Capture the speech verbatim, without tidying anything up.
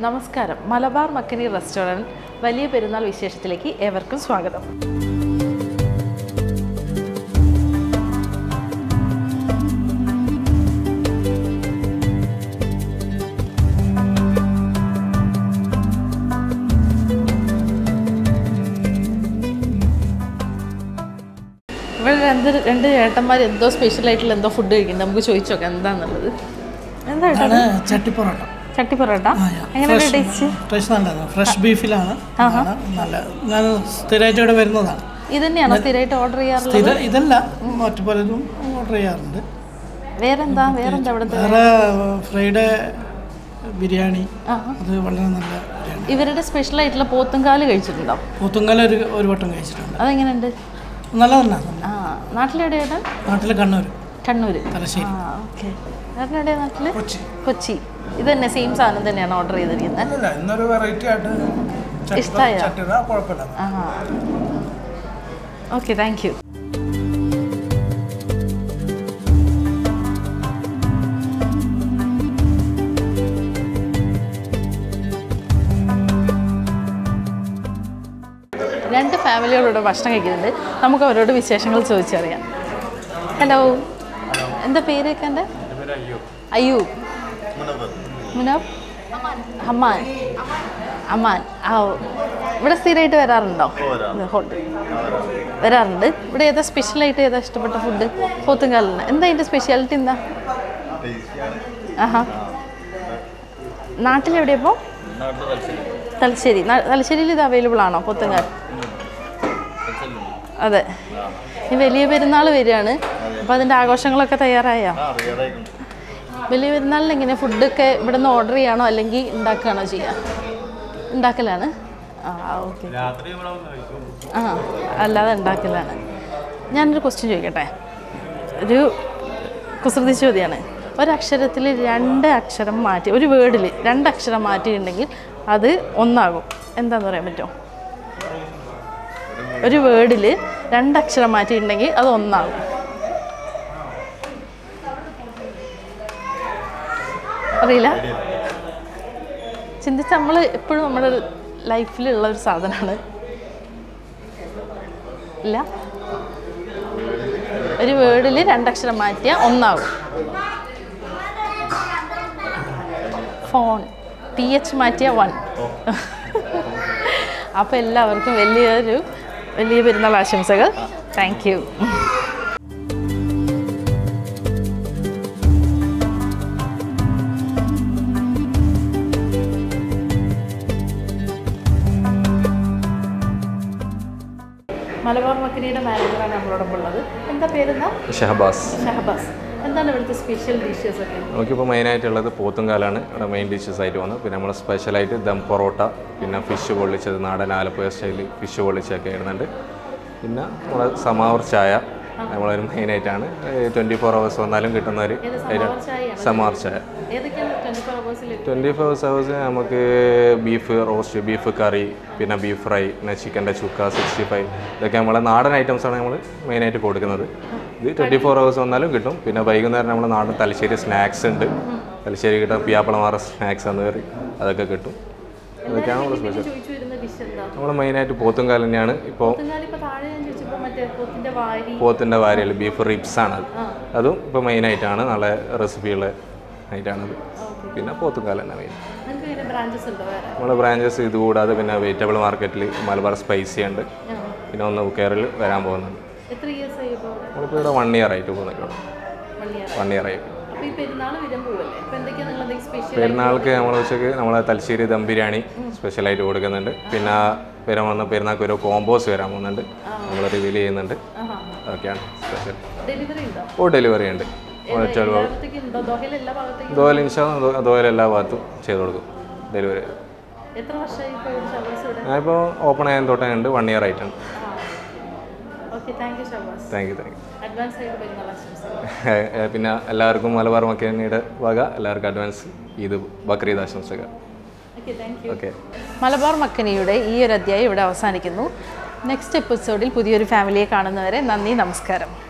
നമസ്കാരം. മലബാർ മക്കനി റെസ്റ്റോറൻറ്റ് വലിയ പെരുന്നാൾ വിശേഷത്തിലേക്ക് ഏവർക്കും സ്വാഗതം. ഇവിടെ രണ്ട് രണ്ട് ചേട്ടന്മാർ എന്തോ സ്പെഷ്യലായിട്ടുള്ള എന്തോ ഫുഡ് കഴിക്കുന്നത്. നമുക്ക് ചോദിച്ചു നോക്കാം എന്താണെന്നുള്ളത്. എന്താണ് ചട്ടി പൊറോട്ട. ചട്ടി പൊറോട്ട എങ്ങനെയാണ് ടേസ്റ്റ്? ടേസ്റ്റ് നല്ലതാണ്. ഫ്രഷ് ബീഫിലാണ്. നല്ല ഞാൻ സ്ഥിരമായിട്ട് ഇവിടെ വരുന്നതാണ്. ഇത് തന്നെയാണോ സ്ഥിരമായിട്ട് ഓർഡർ ചെയ്യാറുള്ളത്? ഇതല്ല, മറ്റു പലതും ഓർഡർ ചെയ്യാറുണ്ട്. വേറെന്താ വേറെന്താ ഇവിടെ? വേറെ ഫ്രൈഡേ ബിരിയാണി, അത് വളരെ നല്ല ബിരിയാണി. ഇവരുടെ സ്പെഷ്യൽ ആയിട്ടുള്ള പോത്തുംകാല് കഴിച്ചിട്ടുണ്ടോ? പോത്തുംകാല് ഒരു ഒരു വട്ടം കഴിച്ചിട്ടുണ്ട്. അതെങ്ങനെയുണ്ട്? നല്ലതന്നെ. ആ, നാട്ടിലെവിടെയാണ്? നാട്ടിൽ കണ്ണൂർ. കണ്ണൂർ, തലശ്ശേരി. ആ, ഓക്കെ. എവിടെയാണ് നാട്ടിൽ? കൊച്ചി. കൊച്ചി. ഇത് തന്നെ സെയിം സാധനം തന്നെയാണ് ഓർഡർ ചെയ്തിരിക്കുന്നത്? ഇന്നൊരു വെറൈറ്റി ആയിട്ട് ഇഷ്ടമായ? കുഴപ്പമില്ല. ആ, ഓക്കെ, താങ്ക് യു. രണ്ട് ഫാമിലികളോട് ഭക്ഷണം കഴിക്കുന്നുണ്ട്. നമുക്ക് അവരോട് വിശേഷങ്ങൾ ചോദിച്ചറിയാം. ഹലോ, എന്താ പേരൊക്കെ? എൻ്റെ അയ്യൂബ്. മുനബ്. ഹമ്മാൻ. അമ്മാൻ. ആ, ഇവിടെ സ്ഥിരമായിട്ട് വരാറുണ്ടോ? വരാറുണ്ട്. ഇവിടെ ഏതാ സ്പെഷ്യലായിട്ട് ഏതാ ഇഷ്ടപ്പെട്ട ഫുഡ്? പോത്തുംകാലിന് എന്താ അതിൻ്റെ സ്പെഷ്യാലിറ്റി? എന്താ? ആഹാ, നാട്ടിലെവിടെയപ്പോൾ? തലശ്ശേരി. തലശ്ശേരിയിൽ ഇത് അവൈലബിൾ ആണോ പോത്തുംകാൽ? അതെ. ഈ വലിയ പെരുന്നാൾ വരികയാണ്, അപ്പോൾ അതിൻ്റെ ആഘോഷങ്ങളൊക്കെ തയ്യാറായോ? വലിയ പെരുന്നാളിന് എങ്ങനെ ഫുഡൊക്കെ ഇവിടെ നിന്ന് ഓർഡർ ചെയ്യാണോ അല്ലെങ്കിൽ ഉണ്ടാക്കുകയാണോ ചെയ്യുക? ഉണ്ടാക്കലാണ്. ആ, ഓക്കെ. ആ, അല്ലാതെ ഉണ്ടാക്കലാണ്. ഞാനൊരു ക്വസ്റ്റ്യൻ ചോദിക്കട്ടെ? ഒരു കുസൃതി ചോദ്യമാണ്. ഒരക്ഷരത്തിൽ രണ്ട് അക്ഷരം മാറ്റി, ഒരു വേർഡിൽ രണ്ട് അക്ഷരം മാറ്റിയിട്ടുണ്ടെങ്കിൽ അത് ഒന്നാകും. എന്താണെന്ന് പറയാൻ പറ്റുമോ? ഒരു വേർഡിൽ രണ്ടക്ഷരം മാറ്റിയിട്ടുണ്ടെങ്കിൽ അത് ഒന്നാകും. അറിയില്ല? ചിന്തിച്ച് നമ്മൾ എപ്പോഴും നമ്മുടെ ലൈഫിലുള്ള ഒരു സാധനമാണ്. ഇല്ല, ഒരു വേർഡിൽ രണ്ടക്ഷരം മാറ്റിയാൽ ഒന്നാകും. ഫോൺ. ടി എച്ച് മാറ്റിയ വൺ. അപ്പോൾ എല്ലാവർക്കും വലിയൊരു വലിയ പെരുന്നാൾ ആശംസകൾ. Thank you. മലബാർ മക്കനിയുടെ മാനേജറാണ് നമ്മളോടൊപ്പം ഉള്ളത്. എന്താ പേരെന്താ? ഷഹബാസ്. ഷഹബാസ്. എന്താണ് ഇവിടുത്തെ സ്പെഷ്യൽ ഡിഷസ് ഒക്കെ? നമുക്കിപ്പോൾ മെയിനായിട്ടുള്ളത് പോത്തുംകാലാണ് ഇവിടെ മെയിൻ ഡിഷസ് ആയിട്ട് വന്നത്. പിന്നെ നമ്മൾ സ്പെഷ്യലായിട്ട് ദം പൊറോട്ട, പിന്നെ ഫിഷ് പൊള്ളിച്ചത്, നാടൻ ആലപ്പുഴ സ്റ്റൈലിൽ ഫിഷ് പൊള്ളിച്ചൊക്കെ ഇടുന്നുണ്ട്. പിന്നെ നമ്മുടെ സമാവർ ചായ നമ്മളൊരു മെയിനായിട്ടാണ്. ട്വൻറ്റി ഫോർ അവേഴ്സ് വന്നാലും കിട്ടുന്ന ഒരു സമാവർ ചായ. ട്വൻറ്റി ഫോർ അവേഴ്സ് നമുക്ക് ബീഫ് റോസ്റ്റ്, ബീഫ് കറി, പിന്നെ ബീഫ് ഫ്രൈ, പിന്നെ ചിക്കൻ്റെ ചുക്ക, സിക്സ്റ്റി ഫൈവ്, ഇതൊക്കെ നമ്മളെ നാടൻ ഐറ്റംസാണ് നമ്മൾ മെയിനായിട്ട് കൊടുക്കുന്നത്. ഇത് ട്വൻറ്റി ഫോർ അവേഴ്സ് വന്നാലും കിട്ടും. പിന്നെ വൈകുന്നേരം നമ്മൾ നാടൻ തലശ്ശേരി സ്നാക്സ് ഉണ്ട്. തലശ്ശേരി കിട്ടും പിയാപ്പളമാറ സ്നാക്സ് എന്ന് കയറി അതൊക്കെ കിട്ടും. അതൊക്കെയാണ് നമ്മൾ സ്പെഷ്യൽ. നമ്മൾ മെയിനായിട്ട് പോത്തുംകാൽ തന്നെയാണ്. ഇപ്പോൾ പോത്തിൻ്റെ വാരിയൽ ബീഫ് റിബ്സാണ് അത്. അതും ഇപ്പോൾ മെയിനായിട്ടാണ് നല്ല റെസിപ്പിയുള്ള ആയിട്ടാണത്. പിന്നെ പോത്തുംകാൽ തന്നെ മെയിൻ. നമ്മുടെ ബ്രാഞ്ചസ് ഇതുകൂടാതെ പിന്നെ വെജിറ്റബിൾ മാർക്കറ്റിൽ മലബാർ സ്പൈസി ഉണ്ട്. പിന്നെ ഒന്ന് കേരളിൽ വരാൻ പോകുന്നുണ്ട്. നമ്മളിപ്പോൾ ഇവിടെ വൺ ഇയർ ആയിട്ട് പോകുന്നൊക്കെ വൺ ഇയർ ആയിട്ട്. പെരുന്നാൾക്ക് നമ്മൾ ഉച്ചയ്ക്ക് നമ്മളെ തലശ്ശേരി ദം ബിരിയാണി സ്പെഷ്യലായിട്ട് കൊടുക്കുന്നുണ്ട്. പിന്നെ വരാൻ വന്ന പെരുന്നാൾക്ക് ഒരു കോമ്പോസ് വരാൻ പോകുന്നുണ്ട്, നമ്മൾ റിവീൽ ചെയ്യുന്നുണ്ട്. അതൊക്കെയാണ് സ്പെഷ്യൽ. ഓ, ഡെലിവറി ഉണ്ട്. ദോഹൽ ഇൻഷാ ദോഹൽ എല്ലാ ഭാഗത്തും ചെയ്ത് കൊടുക്കും ഡെലിവറി. ഞാനിപ്പോൾ ഓപ്പൺ ചെയ്യാൻ തൊട്ടേ ഉണ്ട്, വൺ ഇയർ ആയിട്ടുണ്ട്. Thank you thank you. പിന്നെ എല്ലാവർക്കും മലബാർ മക്കനിയുടെ വക എല്ലാവർക്കും അഡ്വാൻസ് ഈദ് ബക്രീദ് ആശംസകൾ. ഓക്കെ. മലബാർ മക്കനിയുടെ ഈ ഒരു അധ്യായം ഇവിടെ അവസാനിക്കുന്നു. നെക്സ്റ്റ് എപ്പിസോഡിൽ പുതിയൊരു ഫാമിലിയെ കാണുന്നവരെ നന്ദി, നമസ്കാരം.